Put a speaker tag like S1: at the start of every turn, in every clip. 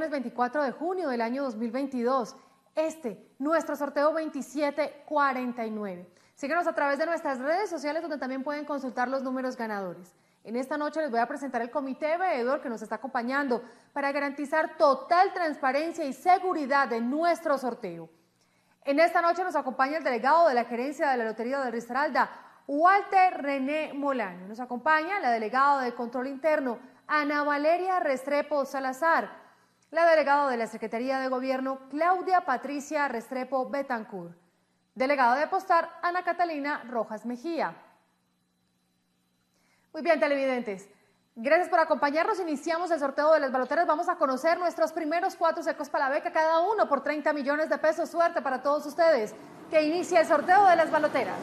S1: viernes 24 de junio del año 2022. Nuestro sorteo 2749. Síguenos a través de nuestras redes sociales donde también pueden consultar los números ganadores. En esta noche les voy a presentar el comité veedor que nos está acompañando para garantizar total transparencia y seguridad de nuestro sorteo. En esta noche nos acompaña el delegado de la gerencia de la Lotería de Risaralda, Walter René Molano. Nos acompaña la delegada de Control Interno, Ana Valeria Restrepo Salazar, la delegada de la Secretaría de Gobierno, Claudia Patricia Restrepo Betancourt, delegada de Postar, Ana Catalina Rojas Mejía. Muy bien, televidentes, gracias por acompañarnos. Iniciamos el sorteo de las baloteras. Vamos a conocer nuestros primeros 4 secos para la beca, cada uno por 30 millones de pesos. Suerte para todos ustedes. Que inicia el sorteo de las baloteras.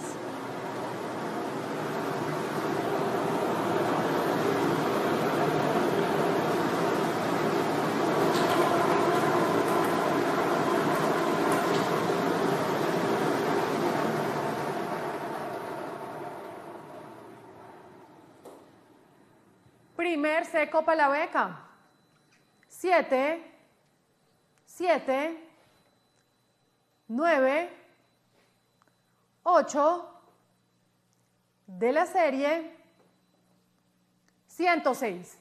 S1: Primer seco para la beca. 7, 7, 9, 8 de la serie 106.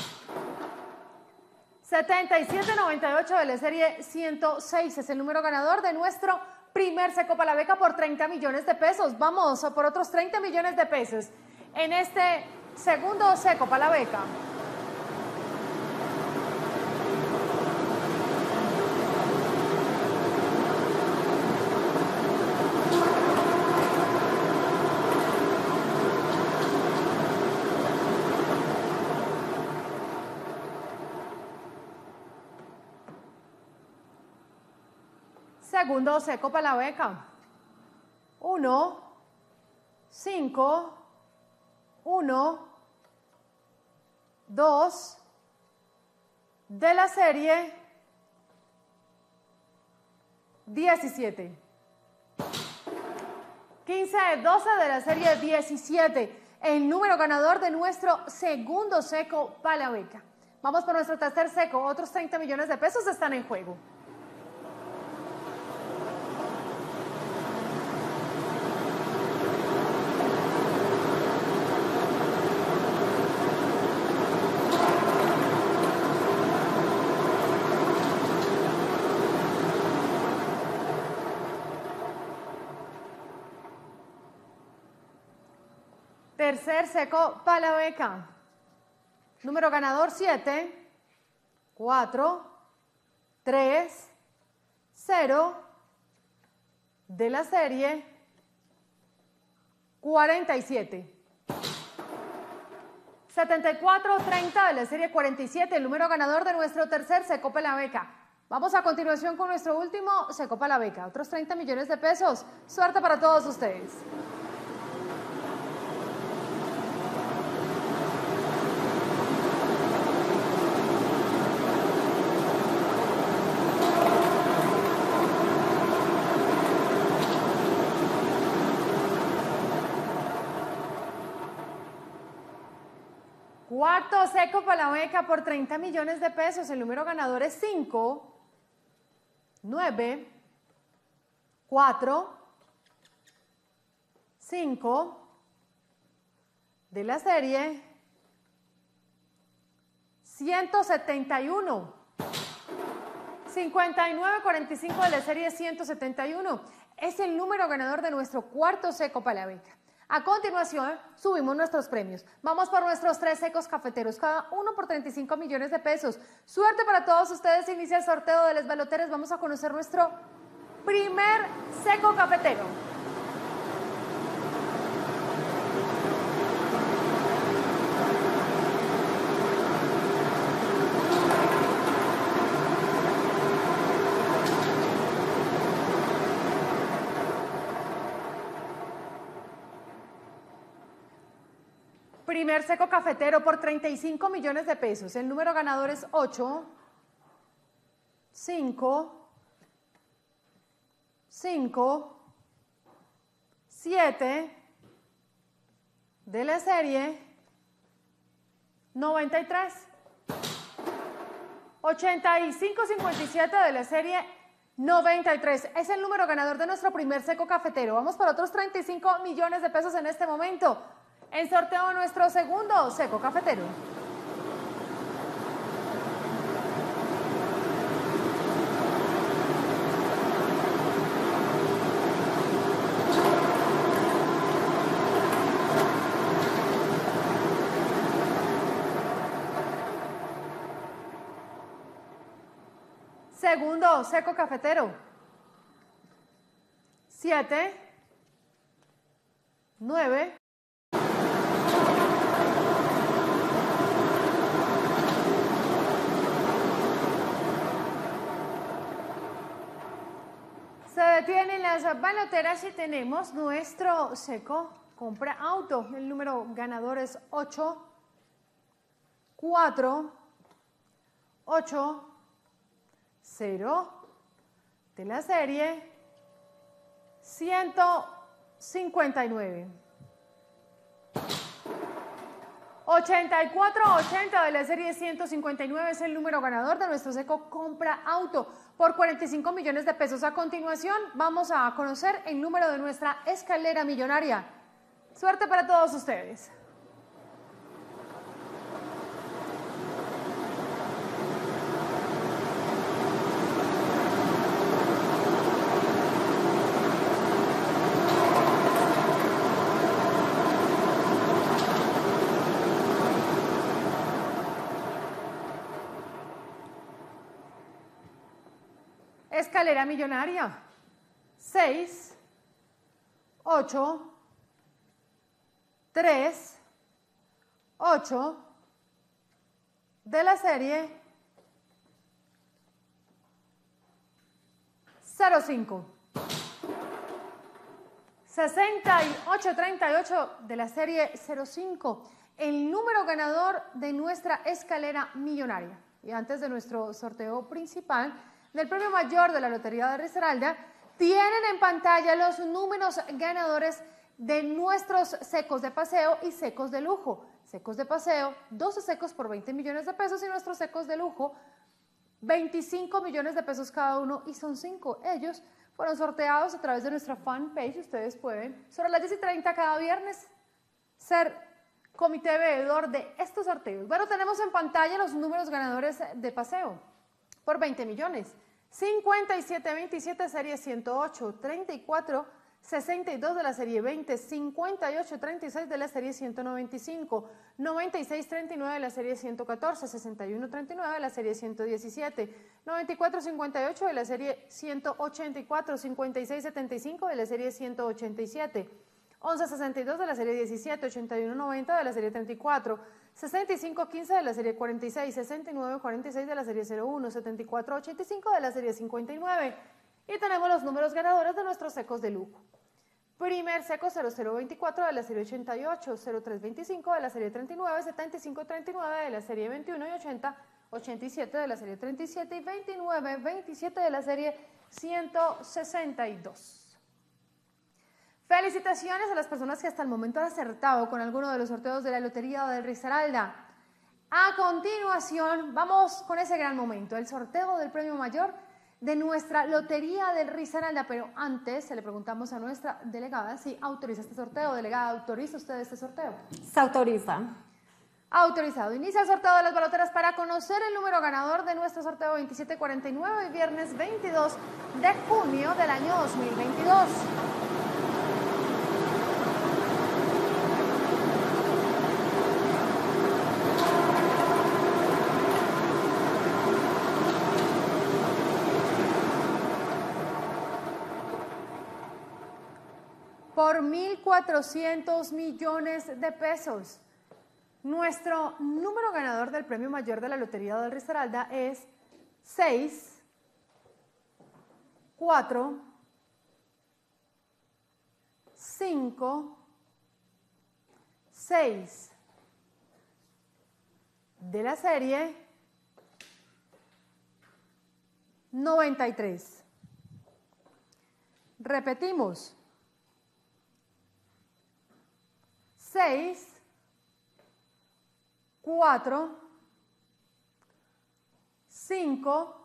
S1: 7798 de la serie 106 es el número ganador de nuestro primer seco para la beca por 30 millones de pesos. Vamos por otros 30 millones de pesos en este segundo seco para la beca. Segundo seco para la beca. 1, 5, 1, 2 de la serie 17. 15, 12 de la serie 17. El número ganador de nuestro segundo seco para la beca. Vamos por nuestro tercer seco. Otros 30 millones de pesos están en juego. Tercer seco para la beca. Número ganador 7, 4, 3, 0 de la serie 47. 74, 30 de la serie 47, el número ganador de nuestro tercer seco para la beca. Vamos a continuación con nuestro último seco para la beca. Otros 30 millones de pesos. Suerte para todos ustedes. Cuarto seco para la beca por 30 millones de pesos. El número ganador es 5, 9, 4, 5 de la serie 171. 5945 de la serie 171 es el número ganador de nuestro cuarto seco para la beca. A continuación, subimos nuestros premios. Vamos por nuestros 3 secos cafeteros, cada uno por 35 millones de pesos. Suerte para todos ustedes. Inicia el sorteo de las baloteras. Vamos a conocer nuestro primer seco cafetero. Primer seco cafetero por 35 millones de pesos. El número ganador es 8, 5, 5, 7 de la serie 93. 8557 de la serie 93. Es el número ganador de nuestro primer seco cafetero. Vamos por otros 35 millones de pesos en este momento. En sorteo nuestro segundo seco cafetero. Segundo seco cafetero. 7, 9. Se detienen las baloteras y tenemos nuestro seco compra auto. El número ganador es 8, 4, 8, 0 de la serie 159. 8480 de la serie 159 es el número ganador de nuestro seco compra auto por 45 millones de pesos. A continuación vamos a conocer el número de nuestra escalera millonaria. Suerte para todos ustedes. Escalera millonaria. 6, 8, 3, 8 de la serie 05. 6838 de la serie 05. El número ganador de nuestra escalera millonaria. Y antes de nuestro sorteo principal del premio mayor de la Lotería de Risaralda, tienen en pantalla los números ganadores de nuestros secos de paseo y secos de lujo. Secos de paseo, 12 secos por 20 millones de pesos y nuestros secos de lujo, 25 millones de pesos cada uno y son 5. Ellos fueron sorteados a través de nuestra fanpage. Ustedes pueden, sobre las 10:30 cada viernes, ser comité veedor de estos sorteos. Bueno, tenemos en pantalla los números ganadores de paseo por 20 millones. 5727 serie 108, 3462 de la serie 20, 5836 de la serie 195, 9639 de la serie 114, 6139 de la serie 117, 9458 de la serie 184, 5675 de la serie 187, 1162 de la serie 17, 8190 de la serie 34, 6515 de la serie 46, 6946 de la serie 01, 7485 de la serie 59. Y tenemos los números ganadores de nuestros secos de lujo. Primer seco 0024 de la serie 88, 0325 de la serie 39, 7539 de la serie 21 y 80, 87 de la serie 37 y 2927 de la serie 162. Felicitaciones a las personas que hasta el momento han acertado con alguno de los sorteos de la Lotería de Risaralda. A continuación, vamos con ese gran momento, el sorteo del premio mayor de nuestra Lotería del Risaralda. Pero antes, le preguntamos a nuestra delegada si autoriza este sorteo. Delegada, ¿autoriza usted este sorteo?
S2: Se autoriza.
S1: Autorizado. Inicia el sorteo de las baloteras para conocer el número ganador de nuestro sorteo 2749, hoy viernes 22 de junio del año 2022. Por 1.400 millones de pesos. Nuestro número ganador del premio mayor de la Lotería del Risaralda es 6, 4, 5, 6 de la serie 93. Repetimos. 6, 4, 5,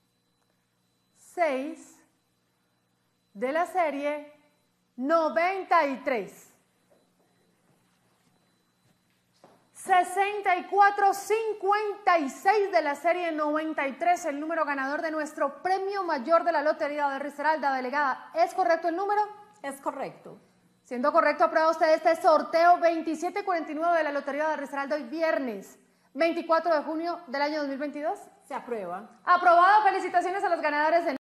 S1: 6 de la serie 93. 6456 de la serie 93, el número ganador de nuestro premio mayor de la Lotería de Risaralda. Delegada, ¿es correcto el número?
S2: Es correcto.
S1: Siendo correcto, aprueba usted este sorteo 2749 de la Lotería de Risaralda hoy viernes 24 de junio del año 2022.
S2: Se aprueba.
S1: Aprobado. Felicitaciones a los ganadores de